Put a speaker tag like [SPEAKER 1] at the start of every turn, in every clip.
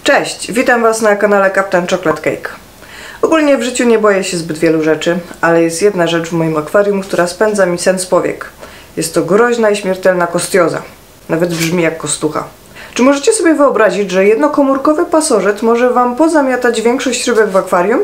[SPEAKER 1] Cześć, witam Was na kanale Captain Chocolate Cake. Ogólnie w życiu nie boję się zbyt wielu rzeczy, ale jest jedna rzecz w moim akwarium, która spędza mi sen z powiek. Jest to groźna i śmiertelna kostioza. Nawet brzmi jak kostucha. Czy możecie sobie wyobrazić, że jednokomórkowy pasożyt może Wam pozamiatać większość rybek w akwarium?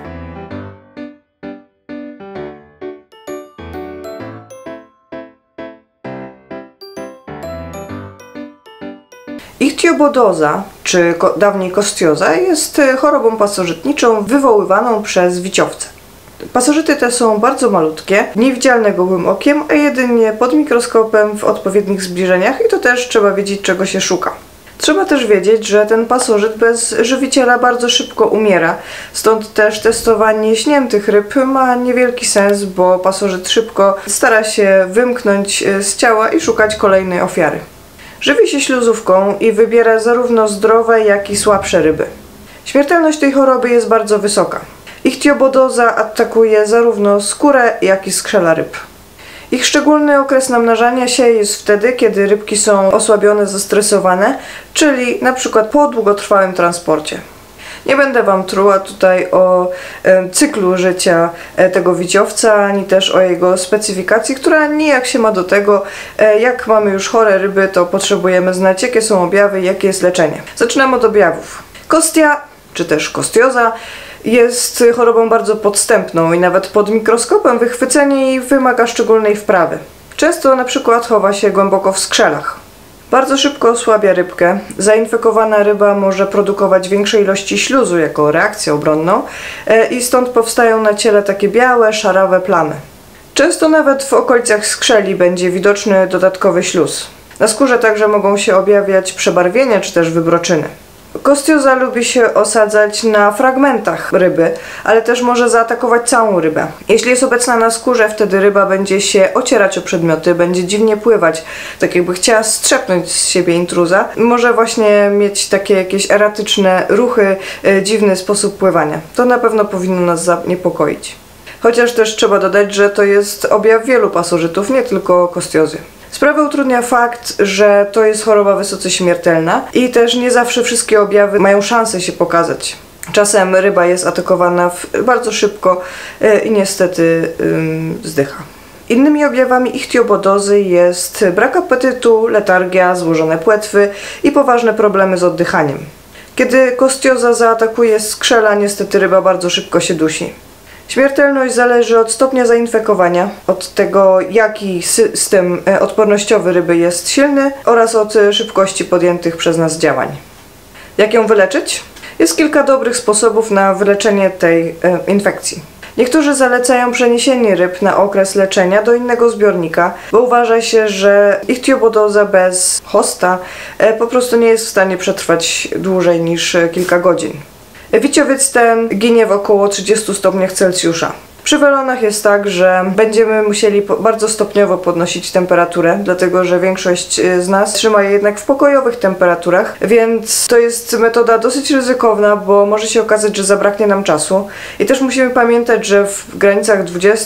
[SPEAKER 1] Ichtiobodoza, czy dawniej kostioza, jest chorobą pasożytniczą wywoływaną przez wiciowce. Pasożyty te są bardzo malutkie, niewidzialne gołym okiem, a jedynie pod mikroskopem w odpowiednich zbliżeniach i to też trzeba wiedzieć, czego się szuka. Trzeba też wiedzieć, że ten pasożyt bez żywiciela bardzo szybko umiera, stąd też testowanie śniętych ryb ma niewielki sens, bo pasożyt szybko stara się wymknąć z ciała i szukać kolejnej ofiary. Żywi się śluzówką i wybiera zarówno zdrowe, jak i słabsze ryby. Śmiertelność tej choroby jest bardzo wysoka. Ichtiobodoza atakuje zarówno skórę, jak i skrzela ryb. Ich szczególny okres namnażania się jest wtedy, kiedy rybki są osłabione, zestresowane, czyli na przykład po długotrwałym transporcie. Nie będę Wam truła tutaj o cyklu życia tego wiciowca, ani też o jego specyfikacji, która nijak się ma do tego, jak mamy już chore ryby, to potrzebujemy znać, jakie są objawy i jakie jest leczenie. Zaczynamy od objawów. Kostia, czy też kostioza, jest chorobą bardzo podstępną i nawet pod mikroskopem wychwycenie jej wymaga szczególnej wprawy. Często na przykład chowa się głęboko w skrzelach. Bardzo szybko osłabia rybkę. Zainfekowana ryba może produkować większe ilości śluzu jako reakcję obronną i stąd powstają na ciele takie białe, szarawe plamy. Często nawet w okolicach skrzeli będzie widoczny dodatkowy śluz. Na skórze także mogą się objawiać przebarwienia czy też wybroczyny. Kostioza lubi się osadzać na fragmentach ryby, ale też może zaatakować całą rybę. Jeśli jest obecna na skórze, wtedy ryba będzie się ocierać o przedmioty, będzie dziwnie pływać, tak jakby chciała strzepnąć z siebie intruza. Może właśnie mieć takie jakieś erratyczne ruchy, dziwny sposób pływania. To na pewno powinno nas zaniepokoić. Chociaż też trzeba dodać, że to jest objaw wielu pasożytów, nie tylko kostiozy. Sprawę utrudnia fakt, że to jest choroba wysoce śmiertelna i też nie zawsze wszystkie objawy mają szansę się pokazać. Czasem ryba jest atakowana bardzo szybko i niestety zdycha. Innymi objawami ichtiobodozy jest brak apetytu, letargia, złożone płetwy i poważne problemy z oddychaniem. Kiedy kostioza zaatakuje skrzela, niestety ryba bardzo szybko się dusi. Śmiertelność zależy od stopnia zainfekowania, od tego, jaki system odpornościowy ryby jest silny oraz od szybkości podjętych przez nas działań. Jak ją wyleczyć? Jest kilka dobrych sposobów na wyleczenie tej infekcji. Niektórzy zalecają przeniesienie ryb na okres leczenia do innego zbiornika, bo uważa się, że ichtiobodoza bez hosta po prostu nie jest w stanie przetrwać dłużej niż kilka godzin. Wiciowiec ten ginie w około 30 stopniach Celsjusza. Przy welonach jest tak, że będziemy musieli bardzo stopniowo podnosić temperaturę, dlatego że większość z nas trzyma je jednak w pokojowych temperaturach, więc to jest metoda dosyć ryzykowna, bo może się okazać, że zabraknie nam czasu. I też musimy pamiętać, że w granicach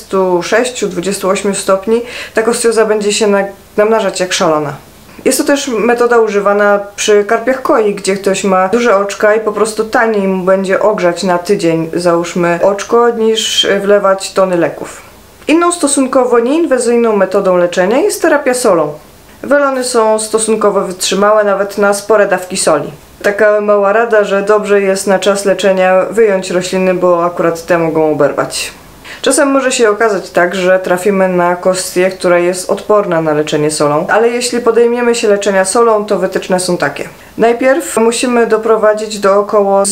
[SPEAKER 1] 26-28 stopni ta kostioza będzie się namnażać jak szalona. Jest to też metoda używana przy karpiach koi, gdzie ktoś ma duże oczka i po prostu taniej mu będzie ogrzać na tydzień, załóżmy, oczko, niż wlewać tony leków. Inną stosunkowo nieinwazyjną metodą leczenia jest terapia solą. Welony są stosunkowo wytrzymałe nawet na spore dawki soli. Taka mała rada, że dobrze jest na czas leczenia wyjąć rośliny, bo akurat te mogą oberwać. Czasem może się okazać tak, że trafimy na kostię, która jest odporna na leczenie solą, ale jeśli podejmiemy się leczenia solą, to wytyczne są takie. Najpierw musimy doprowadzić do około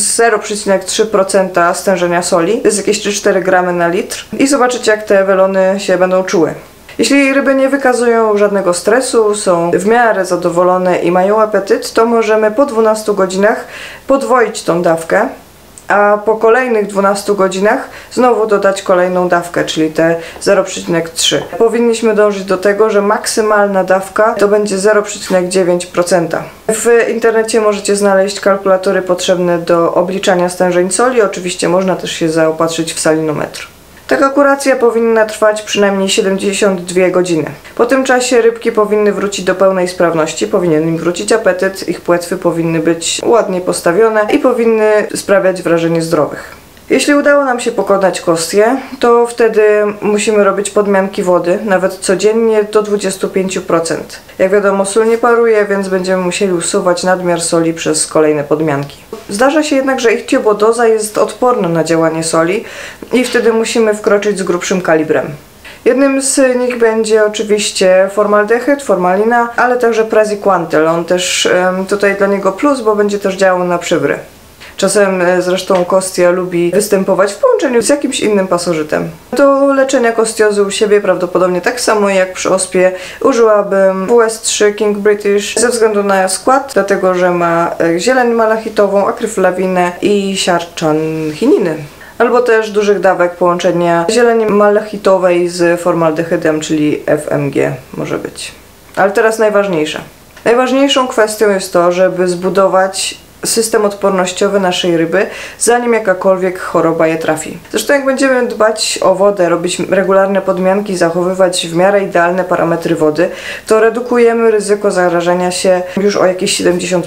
[SPEAKER 1] 0,3% stężenia soli, to jest jakieś 3-4 gramy na litr i zobaczyć, jak te welony się będą czuły. Jeśli ryby nie wykazują żadnego stresu, są w miarę zadowolone i mają apetyt, to możemy po 12 godzinach podwoić tą dawkę, a po kolejnych 12 godzinach znowu dodać kolejną dawkę, czyli te 0,3. Powinniśmy dążyć do tego, że maksymalna dawka to będzie 0,9%. W internecie możecie znaleźć kalkulatory potrzebne do obliczania stężeń soli, oczywiście można też się zaopatrzyć w salinometr. Taka kuracja powinna trwać przynajmniej 72 godziny. Po tym czasie rybki powinny wrócić do pełnej sprawności, powinien im wrócić apetyt, ich płetwy powinny być ładnie postawione i powinny sprawiać wrażenie zdrowych. Jeśli udało nam się pokonać kostię, to wtedy musimy robić podmianki wody, nawet codziennie do 25%. Jak wiadomo, sól nie paruje, więc będziemy musieli usuwać nadmiar soli przez kolejne podmianki. Zdarza się jednak, że ichtiobodoza jest odporna na działanie soli i wtedy musimy wkroczyć z grubszym kalibrem. Jednym z nich będzie oczywiście formaldehyd, formalina, ale także praziquantel. On też tutaj dla niego plus, bo będzie też działał na przywry. Czasem zresztą kostia lubi występować w połączeniu z jakimś innym pasożytem. Do leczenia kostiozy u siebie prawdopodobnie tak samo jak przy ospie użyłabym WS3 King British ze względu na skład, dlatego że ma zieleń malachitową, akryflawinę i siarczanhininy. Albo też dużych dawek połączenia zieleni malachitowej z formaldehydem, czyli FMG może być. Ale teraz najważniejsze. Najważniejszą kwestią jest to, żeby zbudować system odpornościowy naszej ryby, zanim jakakolwiek choroba je trafi. Zresztą jak będziemy dbać o wodę, robić regularne podmianki, zachowywać w miarę idealne parametry wody, to redukujemy ryzyko zarażenia się już o jakieś 70%.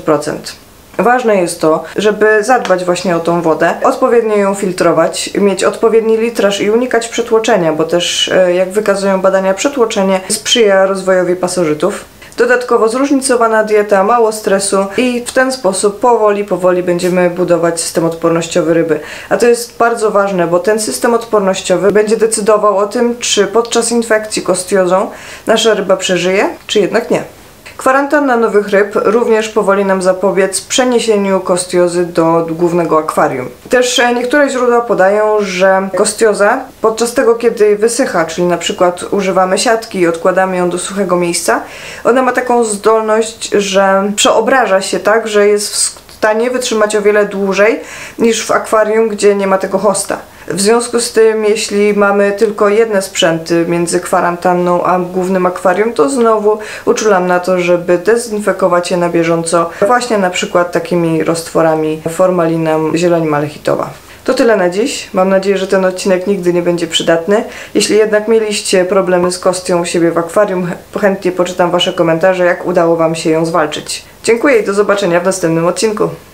[SPEAKER 1] Ważne jest to, żeby zadbać właśnie o tą wodę, odpowiednio ją filtrować, mieć odpowiedni litraż i unikać przetłoczenia, bo też jak wykazują badania, przetłoczenie sprzyja rozwojowi pasożytów. Dodatkowo zróżnicowana dieta, mało stresu i w ten sposób powoli będziemy budować system odpornościowy ryby. A to jest bardzo ważne, bo ten system odpornościowy będzie decydował o tym, czy podczas infekcji kostiozą nasza ryba przeżyje, czy jednak nie. Kwarantanna nowych ryb również powoli nam zapobiec przeniesieniu kostiozy do głównego akwarium. Też niektóre źródła podają, że kostioza podczas tego, kiedy wysycha, czyli na przykład używamy siatki i odkładamy ją do suchego miejsca, ona ma taką zdolność, że przeobraża się tak, że jest w stanie wytrzymać o wiele dłużej niż w akwarium, gdzie nie ma tego hosta. W związku z tym, jeśli mamy tylko jedne sprzęty między kwarantanną a głównym akwarium, to znowu uczulam na to, żeby dezynfekować je na bieżąco, właśnie na przykład takimi roztworami formalina, zieleń malachitowa. To tyle na dziś. Mam nadzieję, że ten odcinek nigdy nie będzie przydatny. Jeśli jednak mieliście problemy z kostią u siebie w akwarium, chętnie poczytam Wasze komentarze, jak udało Wam się ją zwalczyć. Dziękuję i do zobaczenia w następnym odcinku.